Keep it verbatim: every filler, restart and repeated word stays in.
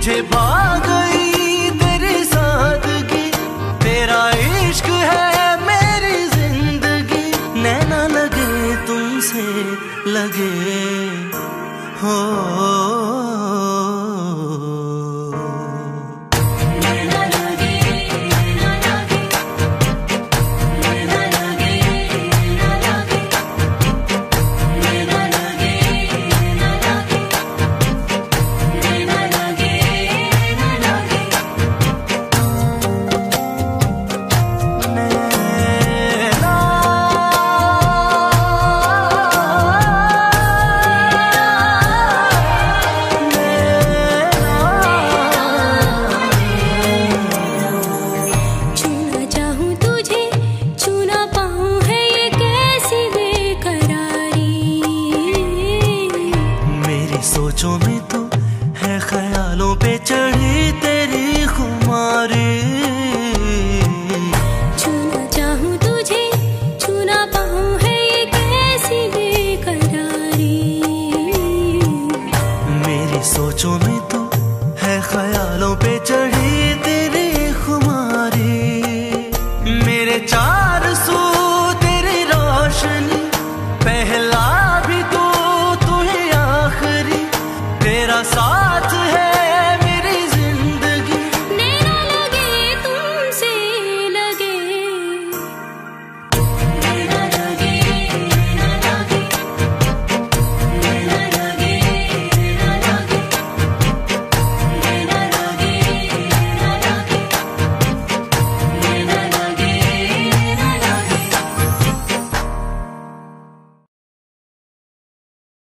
मुझे भा गई तेरी सादगी, तेरा इश्क है मेरी जिंदगी। नैना लगे तुमसे लगे हो, सोचों में तो है ख्यालों पे चढ़ी तेरी खुमारी। छूना चाहूं तुझे छूना पाऊं है ये कैसी बेकरारी। मेरी सोचों में तो है ख्यालों पे चढ़ी तेरी खुमारी। मेरे चार सू तेरी रोशनी, पहला भी तू तू ही आखिरी। तेरा सा